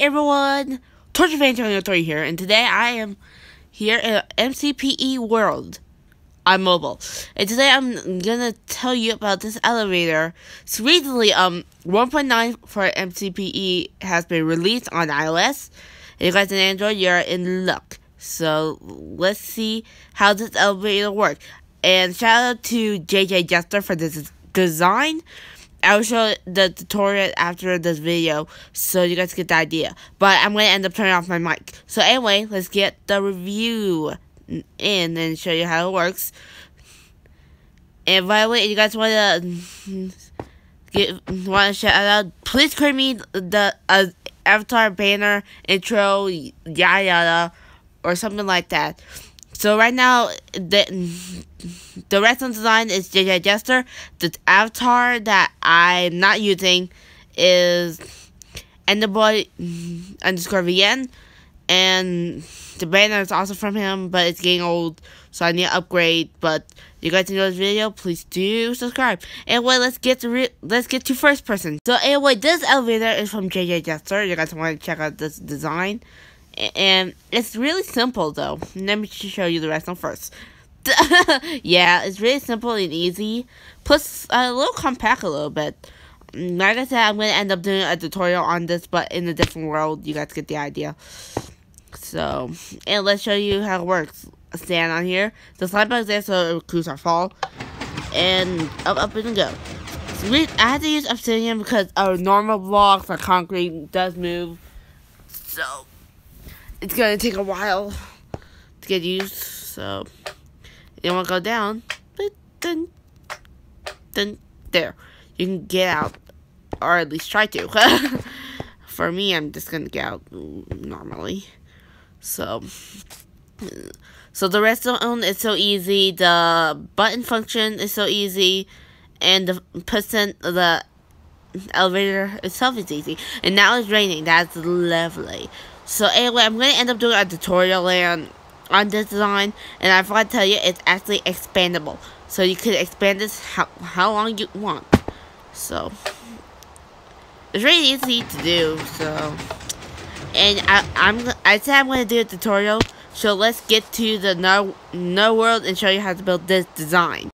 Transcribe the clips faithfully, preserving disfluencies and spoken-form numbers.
everyone, Torture Fan three here, and today I am here at M C P E World on mobile. And today I'm gonna tell you about this elevator. So recently, um, one point nine for M C P E has been released on iOS. If you guys on Android, you're in luck. So let's see how this elevator works. And shout out to J J Jester for this design. I will show the tutorial after this video so you guys get the idea. But I'm going to end up turning off my mic. So anyway, let's get the review in and show you how it works. And by the way, if you guys want to get want to shout out, please create me the uh, avatar banner intro, yada yada, or something like that. So right now, the the redstone design is J J Jester. The avatar that I'm not using is Enderboy underscore V N, and the banner is also from him, but it's getting old, so I need to upgrade. But if you guys enjoy this video, please do subscribe. Anyway, let's get to re let's get to first person. So anyway, this elevator is from J J Jester. You guys want to check out this design. And it's really simple, though. Let me show you the rest of first. Yeah, it's really simple and easy. Plus, a little compact a little bit. Like I said, I'm going to end up doing a tutorial on this, but in a different world. You guys get the idea. So, and let's show you how it works. Stand on here. The slide bar is there so it recruits our fall. And up, up, and go. So we, I had to use obsidian because our normal blocks, like concrete, does move. So it's gonna take a while to get used, so you don't want to go down. But then, then there, you can get out, or at least try to. For me, I'm just gonna get out normally. So, so the redstone is so easy. The button function is so easy, and the percent the elevator itself is easy. And now it's raining. That's lovely. So anyway, I'm going to end up doing a tutorial on, on this design, and I forgot to tell you, it's actually expandable. So you could expand this how, how long you want. So, it's really easy to do, so. And I, I'm, I said I'm going to do a tutorial, so let's get to the no, no world and show you how to build this design.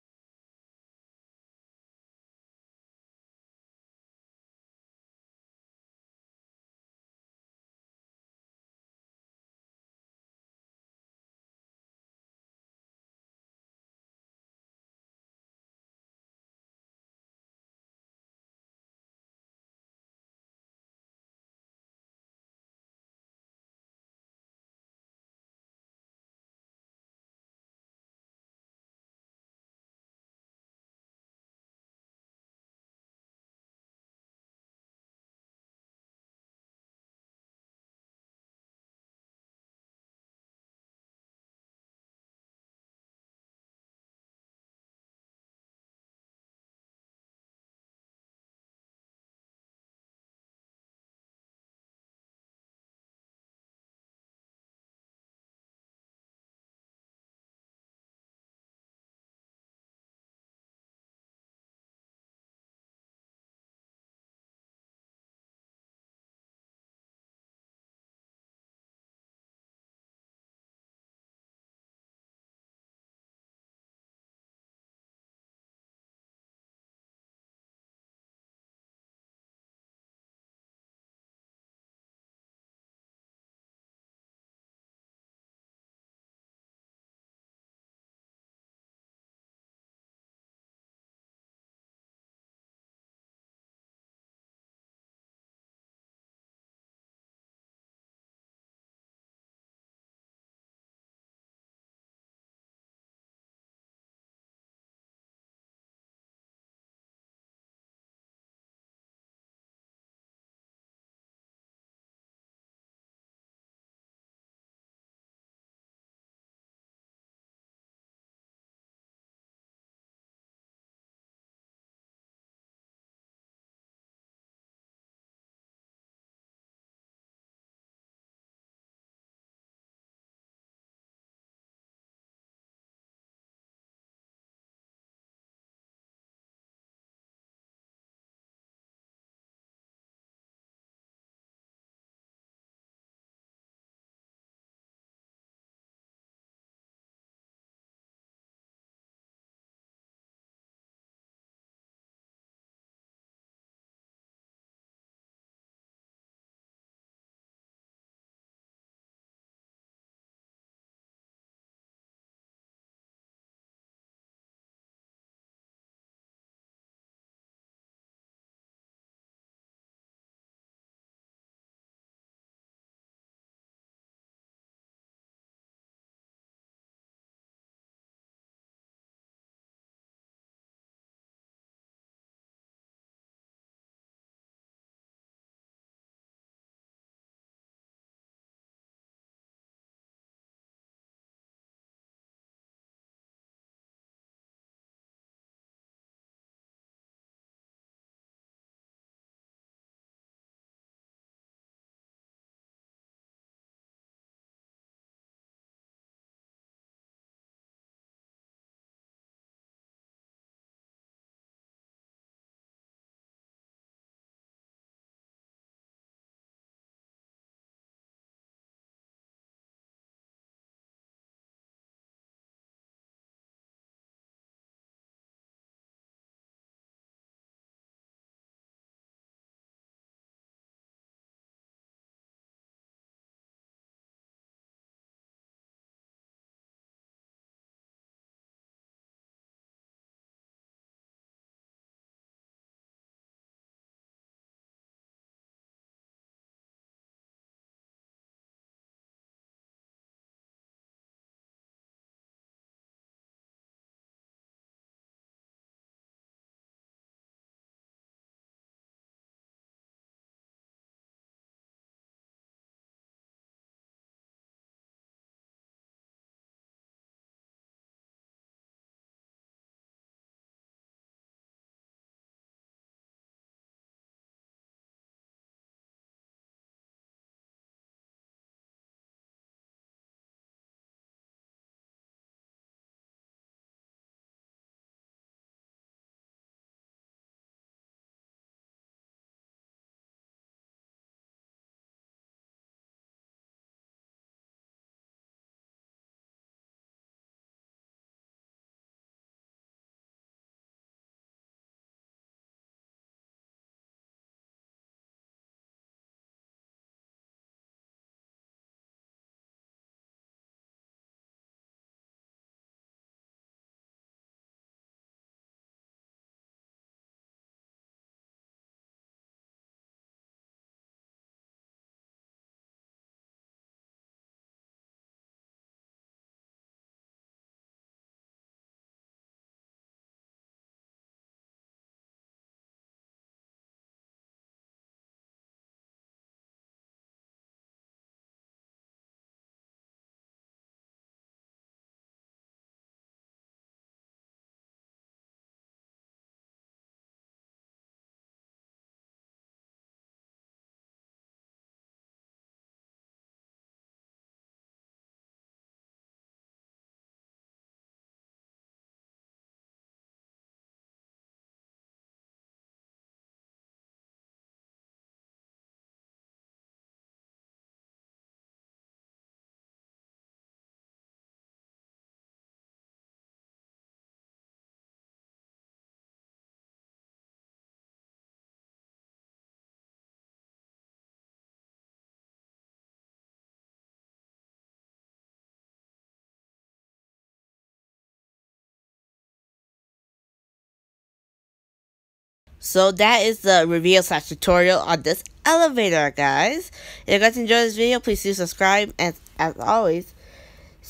So that is the review slash tutorial on this elevator, guys. If you guys enjoyed this video, please do subscribe. And as always,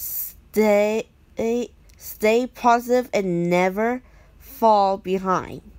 stay stay positive and never fall behind.